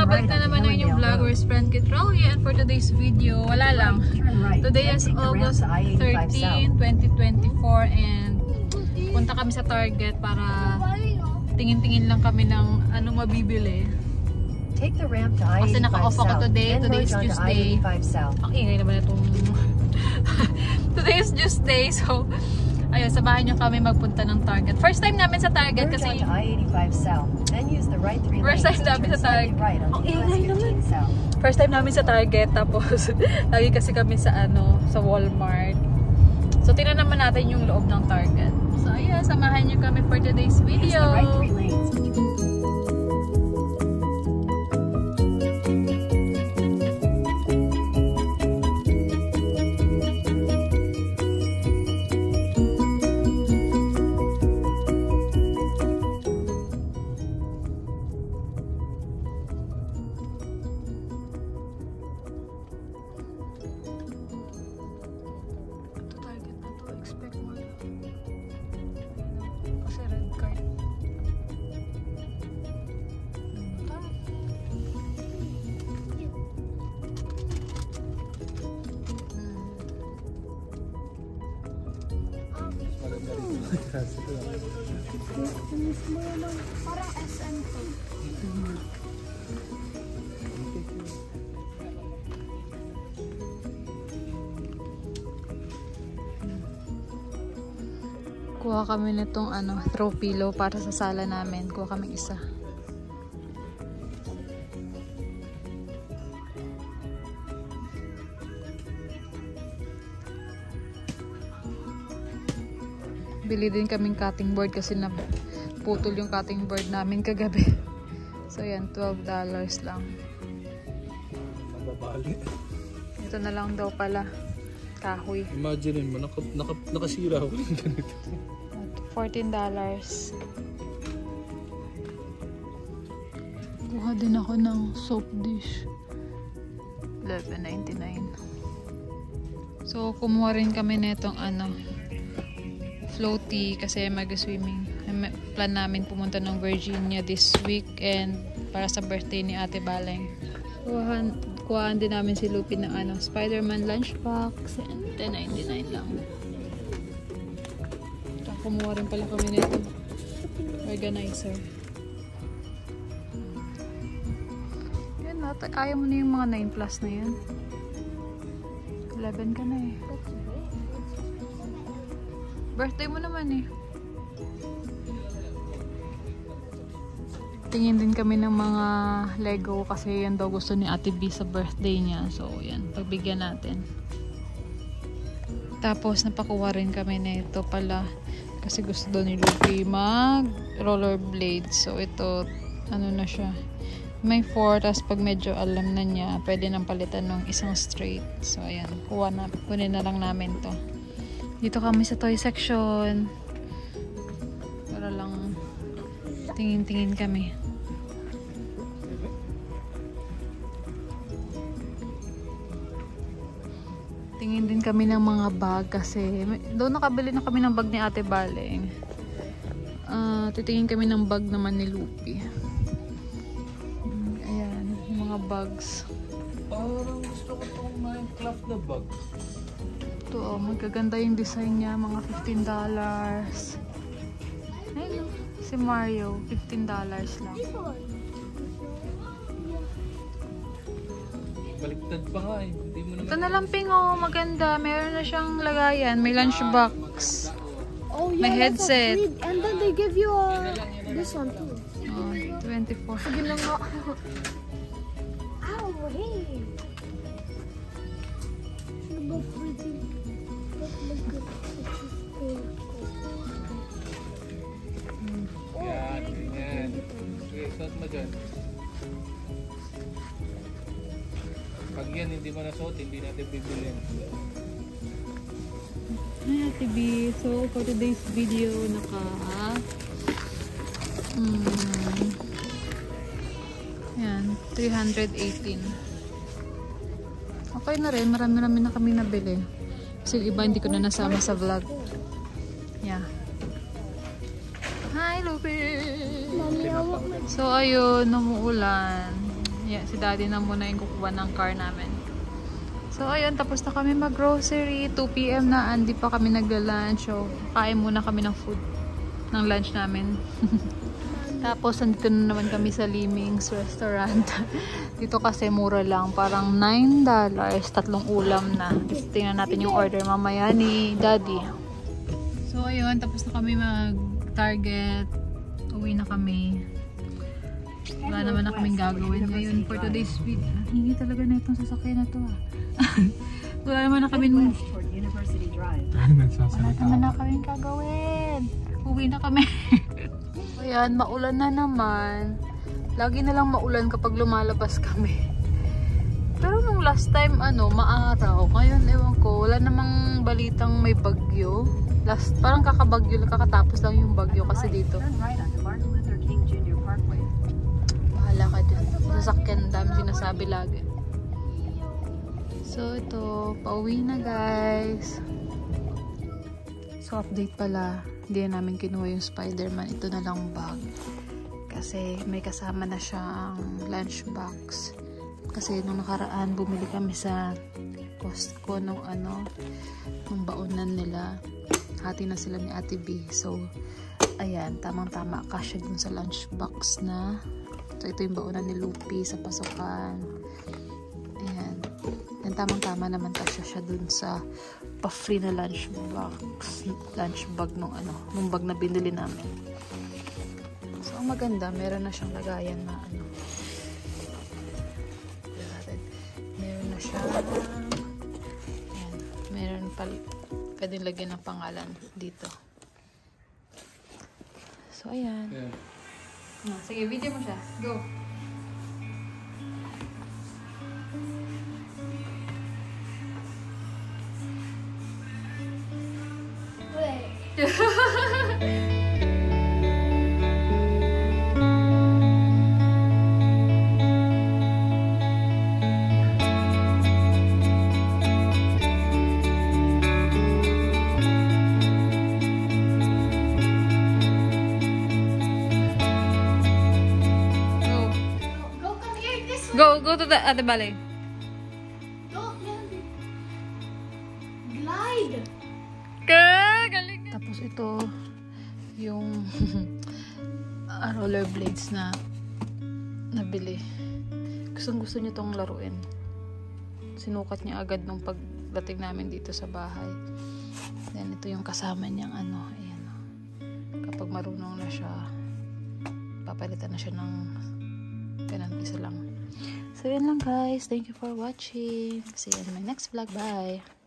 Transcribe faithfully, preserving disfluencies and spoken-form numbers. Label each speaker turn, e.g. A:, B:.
A: babalik na naman ang inyong vlogger's friend Kitrolly, and for today's video, wala lang. Today is August thirteenth, twenty twenty-four, and punta kami sa Target para tingin-tingin lang kami ng ano mabibili.
B: Take the ramp to I eighty-five
A: Kasi naka-off ako today. Today is Tuesday. Ang ingay naman itong today is Tuesday, so ayun, sabahan nyo kami magpunta ng Target. First time namin sa Target kasi first time namin sa Target. Ang ingay naman. First time namin sa Target, tapos lagi kasi kami sa ano, sa Walmart. So tingnan naman natin yung loob ng Target. So ayun, samahan nyo kami for today's video.
C: Parang S M to.
A: Kuha kami nitong ano, throw pillow para sa sala namin. Kuha kami isa. Bili din kaming cutting board kasi na putol yung cutting board namin kagabi. So yan, twelve dollars lang.
D: Nababali.
A: Ito na lang daw pala. Kahoy.
D: Imagine mo, naka, naka, nakasira ako ng ganito.
A: fourteen dollars. Kuha din ako ng soap dish. eleven ninety-nine. So kumuha rin kami nitong ano, floaty kasi mag-swimming. Plan namin pumunta ng Virginia this weekend para sa birthday ni Ate Baleng. Kuhaan, kuhaan din namin si Lupi ng ano, Spider-Man lunchbox, and ten ninety-nine lang. Tapos kumuha rin pala kami nito organizer. Yan, ayaw mo na yung mga nine plus na yan. eleven ka na eh. Birthday mo naman eh. Tingin din kami ng mga Lego kasi yan daw gusto ni Ate B sa birthday niya. So yan, pagbigyan natin. Tapos napakuha rin kami nito pala kasi gusto daw ni Lupi mag rollerblades. So ito, ano na siya, may four, tapos pag medyo alam na niya, pwede nang palitan ng isang straight. So ayan, kuha na, kunin na lang namin to. Dito kami sa toy section. Para lang tingin-tingin kami. Tingin din kami ng mga bag kasi doon nakabili na kami ng bag ni Ate Baleng. Uh, titingin kami ng bag naman ni Lupi. Ayan, mga bags.
D: Parang gusto ko itong Minecraft na bag.
A: Ito oh, magaganda yung design niya, mga fifteen dollars. Ayun, si Mario, fifteen dollars lang.
D: Baliktad pa nga eh. Hindi mo naman.
A: Ito na lang ping oh, maganda. Meron na siyang lagayan, may lunchbox.
C: Oh, yeah,
A: may headset.
C: And then they give you a, this one too.
A: Oh, twenty-four.
C: Sige lang nga. Ow, hey.
D: Yan, yan. Sige, suot mo dyan. Pag yan hindi mo nasuot, hindi natin bibilin.
A: Hi Ate B. So for today's video, naka hmm, yan, three hundred eighteen. Okay na rin, marami-rami na kami nabili. Kasi iba hindi ko na nasama sa vlog. Yeah. Hi Lupi! So ayun, numuulan. Yeah, si daddy na muna yung kukuha ng car namin. So, ayun, tapos na kami mag-grocery. two p m na, hindi pa kami nagla-lunch. So, kain muna kami ng food, ng lunch namin. Tapos, nandito na naman kami sa Liming's Restaurant. Dito kasi mura lang. Parang nine dollars, tatlong ulam na. Tapos, tingnan natin yung order mamaya ni daddy. So, ayun, tapos na kami mag-Target. Uwi na kami. Wala naman na kaming gagawin ngayon for today's video. Hingi talaga na itong sasakyan na to ah. Wala naman na kami wala naman na kaming gagawin. Uwi na kami. Ayan, maulan na naman. Lagi na lang maulan kapag lumalabas kami. Pero nung last time ano, maaraw. Ngayon ewan ko, wala namang balitang may bagyo. Last, parang kakabagyo lang, kakatapos lang yung bagyo kasi dito. Bahala ka dun. Sasakyan, dami sinasabi lagi. So, ito. Pauwi na, guys. So, update pala. Hindi na namin kinuha yung Spider-Man. Ito na lang bag. Kasi may kasama na siyang lunch box. Kasi nung nakaraan, bumili kami sa Costco nung ano, nung baonan nila. Hati na sila ni Ate B. So, ayan, tamang-tama kasya dun sa lunchbox na. So, ito yung baonan ni Lupi sa pasukan. Ayan. Yan, tamang-tama naman kasya siya dun sa pa-free na lunchbox. Lunch bag nung ano, nung bag na binili namin. So, ang maganda, meron na siyang lagayan na ano. Meron na siya. Ayan. Meron pal pwede lagyan ng pangalan dito. So, ayan. Yeah. No, sige, video mo siya. Go!
C: Wait.
A: Go, go to the other ballet.
C: Don't let me glide.
A: Galing. Tapos ito, yung rollerblades na nabili. Gustong gusto niya tong laruin. Sinukat niya agad nung pagdating namin dito sa bahay. Then ito yung kasama niyang ano, ayan. Kapag marunong na siya, papalitan na siya ng ganun, isa lang. So, yun lang guys. Thank you for watching. See you in my next vlog. Bye!